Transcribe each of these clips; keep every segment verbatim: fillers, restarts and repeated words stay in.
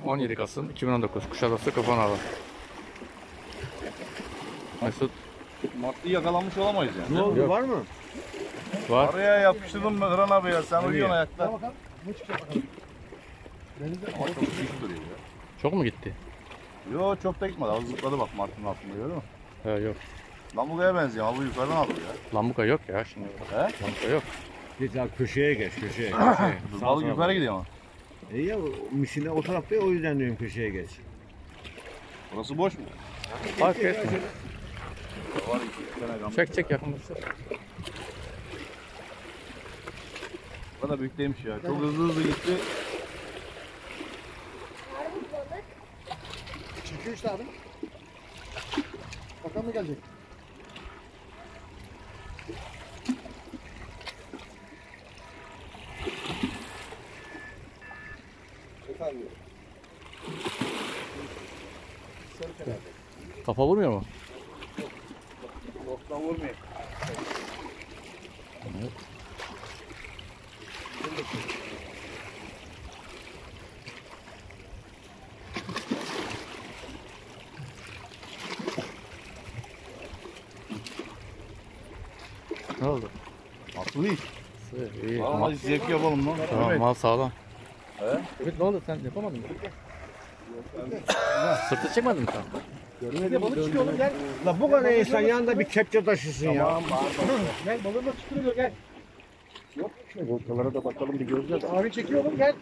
on yedi Kasım iki bin on dokuz Kuşadası Kapan Hava. Mesut. Martıyı yakalanmış olamayız yani. Ne oldu, Yok. var mı? Var. Araya yapıştırdım ben Hıran abi ya. Sen uyuyorsun ayakta. Ama çok büyük duruyor ya. Çok mu gitti? Yo çok da gitmedi. Az zıpladı bak Mart'ın altında, gördün mü? He yok. Lambuga'ya benziyor. Abi yukarıdan alıyor ya. Lambuka yok ya şimdi. He? Lambuka yok. Geç abi, köşeye geç, köşeye. köşeye. Dur, Sağ balık tarafa. yukarı gidiyor ama. İyi ya, misine o tarafta ya, o yüzden diyorum köşeye geç. Burası boş mu? Fark etme. Var iki tane gam. Çek çek yakınlaştır. Bu kadar büyük değilmiş ya. Çok hızlı hızlı gitti. Çekiyor işte abi. Bakalım ne gelecek. Efendim. Kafa vurmuyor mu? Boktan vurmayayım. Evet. Ne oldu? Atlı değil. İyi. Valla Mal, zevk yapalım lan. tamam, Evet. mal sağlam. He? Evet, ne oldu, sen yapamadın mı? Sırtı çekmedin mi sen? Hadi balık çıkıyor oğlum gel. La bu kadar insan yanında bir kepçe taşısın ya. Gel balığına çıkıyor gel. Yok. Voltalara da bakalım bir gözle de. Abi çekiyor oğlum gel.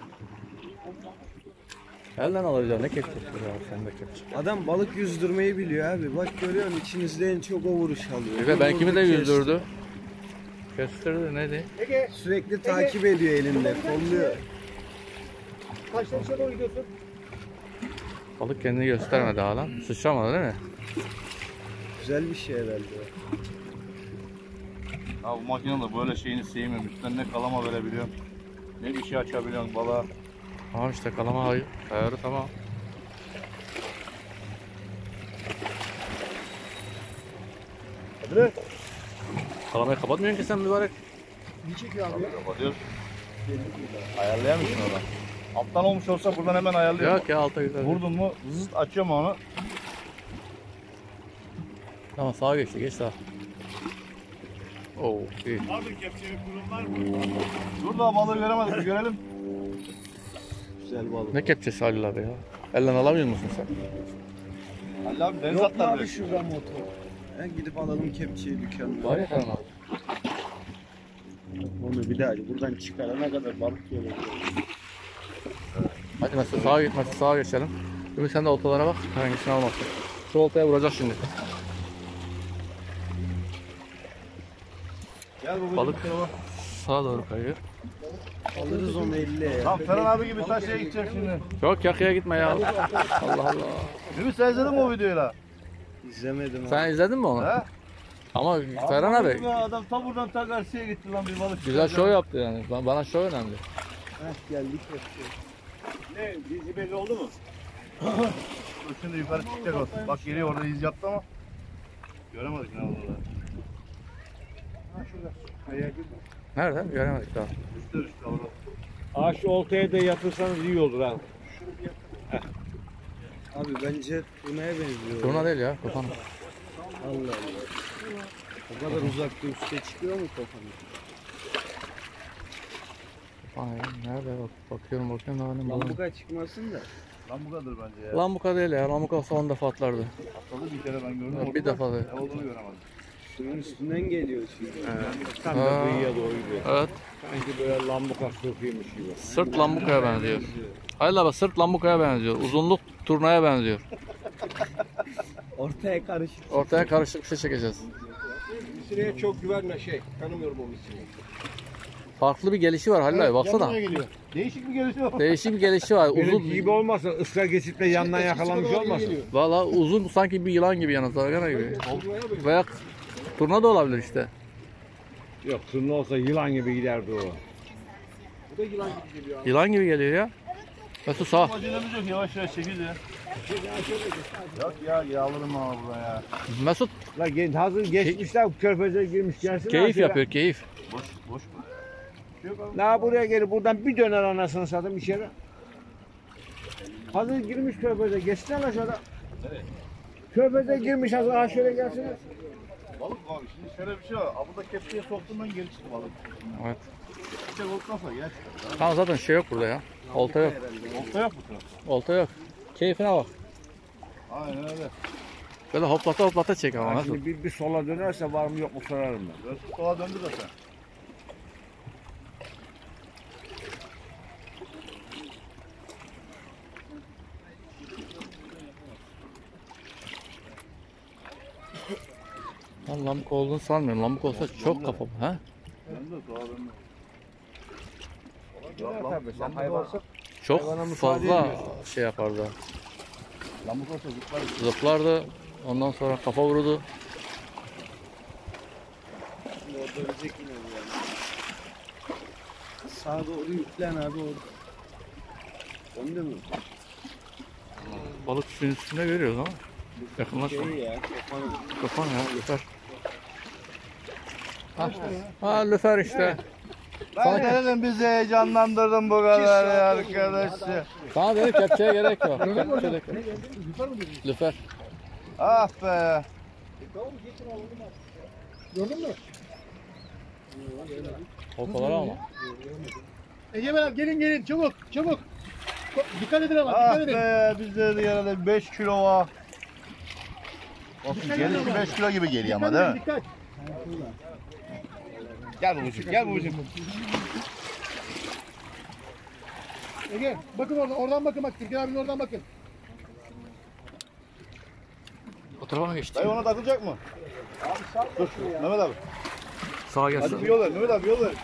Elden alacaksın, ne kepçesi ya, sen de kepçe. Adam balık yüzdürmeyi biliyor abi. Bak görüyor musun? İçinizde en çok o vuruş alıyor. Evet, ben kimi de Vurdu, yüzdürdü. Kestirdi, neydi? Ege kesti. Sürekli takip ediyor elinde. Kolluyor. kaçtan içeri doğru gidiyorsun? Balık kendini göstermedi hala. Sıçramadı değil mi? Güzel bir şey herhalde. Ya bu makinenin de böyle şeyini sevmiyorum. Üstten ne kalama verebiliyorum. Ne bir şey açabiliyorum balığa. Tamam işte, kalama ayı. Ayarı tamam. Hadi. Kalamayı kapatmıyorsun ki sen mübarek. İyi çekiyor abi. Kapatıyoruz. Ayarlayamıyorsun oradan. Alttan olmuş olsa buradan hemen ayarlıyorum. Yok ya, alta güzel. Vurdun mu zıt açıyorum onu. Tamam, sağa geçti, geç sağa. Oo, iyi. Dur da balığı göremedik, bir görelim. Güzel balık. Ne kepçesi Halil abi ya? Elden alamıyor musun sen? Halil abi deniz Yok mu atlar abi direkt. şuradan motor? Ha, gidip alalım kepçeyi dükkanda. Var ya Karan abi. Onu bir daha buradan çıkarana kadar balık yiyor. Hadi mesela sağa git, mesela sağa geçelim. Ümit sen de oltalara bak, hangisini almazsın. Şu oltaya vuracak şimdi. Gel babacığım. Balık sağa doğru kayıyor. Alırız onu elli ya. Lan Ferhan abi gibi taşıya gidecek şimdi. Yok, yakıya gitme ya. Allah Allah. Ümit sen izledin mi o videoyu la? İzlemedim abi. Sen izledin mi onu? He? Ama Ferhan abi Ya adam ta buradan ta karşıya gitti lan bir balık. güzel şov yaptı yani. Ba- Bana şov önemli. Heh, geldik kepçeye. Ne? Dizi belli oldu mu? Dur şimdi yukarı çıkacak o. Bak geliyor orada iz yaptı ama. Göremedik ne oldu da. Nerede? Göremedik daha. Üstte üstte orada. Aa, şu oltaya da yatırsanız iyi olur ha. Abi bence turnaya benziyor. Turna değil ya, kafan. Allah Allah. O kadar uzakta üstte çıkıyor mu kafanı? Kafan ya. Nerede? Bak, bakıyorum bakıyorum. Daha ne Lan bu buldum. kadar çıkmasın da. Lan bu kadar bence ya. Lan bu kadar değil ya. Lan bu kadar on defa atlardı. Atladı bir kere ben gördüm. Ya, bir orada. defa da. Ne olduğunu göremedim. Suyun üstünden geliyor şimdi. Tam da Ha. kıyıya doğru gidiyor. Evet. Sanki böyle lambuka sırtıymış gibi. Sırt lambukaya benziyor. Hayır bak, sırt lambukaya benziyor. Uzunluk turnaya benziyor. Ortaya karışık. Ortaya karışık bir şey çekeceğiz. Misineye çok güvenme şey. Tanımıyorum o misineyi. Farklı bir gelişi var Halil abi, baksana. Yanına geliyor. Değişik bir gelişme var. Değişik bir gelişi var. Benim Uzun. gibi olmasın, ısrar geçitle yandan yakalamış olmasın. Valla uzun, sanki bir yılan gibi, yalnız zargana gibi. Veya turna da olabilir işte. Yok, turna olsa yılan gibi giderdi o. Bu da yılan gibi geliyor abi. Yılan gibi geliyor ya. Mesut sağ. Acelemiz yok, yavaş yavaş çekil ya. Yok ya yağlarım ama buraya. Mesut La gen- hazır geçmişler körfeze girmiş gelsin. keyif yapıyor, keyif. Boş boş mu? La buraya gelip buradan bir döner anasını satayım içeri. Hazır girmiş körfeze. Geçten aşağıda. Körfeze girmiş hazır. Ha şöyle gelsene. Balık abi şimdi şöyle bir şey var. Abi burada kepçeye soktum ben geri çıktı balık. Evet. Çek olduktan sonra gel. Tamam zaten şey yok burada ya. Olta yok. Olta yok mu tarafta? Olta yok. Keyfine bak. Aynen öyle. Böyle hoplata hoplata çek ama Ha, nasıl? şimdi bir, bir sola dönerse var mı yok mu sorarım ben. Böyle sola döndü zaten. Ben lamık olduğunu sanmıyorum. Lamık olsa çok kafa bu, ha? Döndü sola döndü. Döner tabii sen hayvan. Çok Hayvana müsaade fazla ediyorsun. şey yapardı. Lamık olsa zıplar. Zıplardı. Ondan sonra kafa vurdu. Şimdi orada ölecek yine bu yani. Sağa doğru yüklen abi orada. Önde mi? Balık suyun üstünde görüyoruz ama. Yakınlaşma. Şey ya. Kafanı. Kafan ya lüfer. Ha, ha lüfer işte. Ben dedim bizi heyecanlandırdın bu kadar ya arkadaşı. Sana dedim kepçeye gerek yok. Kepçeye gerek yok. Lüfer. Ah be. Gördün mü? Oltaları ama. Egemen abi gelin gelin çabuk çabuk. Dikkat edin ama Ah dikkat edin. be bizde de yarada beş kilo var. Bakın gelişi beş kilo gibi geliyor ama değil mi? Dikkat. Gel babacığım gel babacığım. Ege bakın oradan oradan bakın bak Türkan abinin oradan bakın. O tarafa mı geçti? Dayı ona takılacak mı? Dur Mehmet abi. Sağa Hadi bir gelsin. yol ver Mehmet abi yol ver.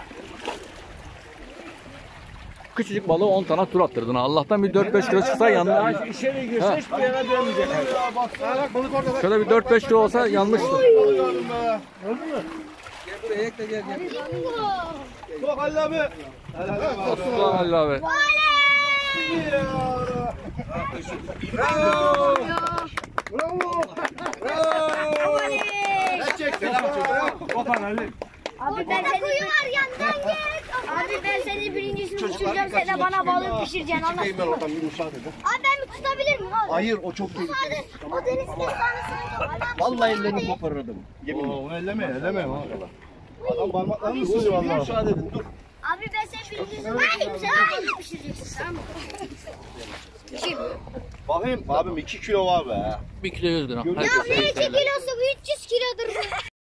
Küçücük balığı on tane tur attırdın. ha. Allah'tan bir dört beş kilo çıksa yanına. İçeri girse hiçbir yere dönmeyecek. Ya baksana bak balık orada bak. Şöyle bir dört beş kilo olsa yanmıştı. Balık gördüm be. Bak Halil abi. Olsun lan Halil abi. Bravo. Bravo. Çek selam çek. Opan Halil. Abi ben seni var yandan git. Abi ben seni birincisini uçuracağım sen de bana balık pişireceksin anladın mı? oradan bir müsaade edin. Abi ben mi tutabilir miyim abi? Hayır o çok tehlikeli. Hadi o deniz kestanesi. Vallahi ellerini koparırdım. Oo, onu elleme elleme. Adam parmaklarını ısırıyor vallahi. Müsaade edin dur. Abi ben seni birincisini uçuracağım sen balık pişireceksin tamam mı? Pişir. Bakayım abim iki kilo var be. Bir kilo yüz gram. Ya Herkes ne iki kilosu bu üç yüz kilodur bu.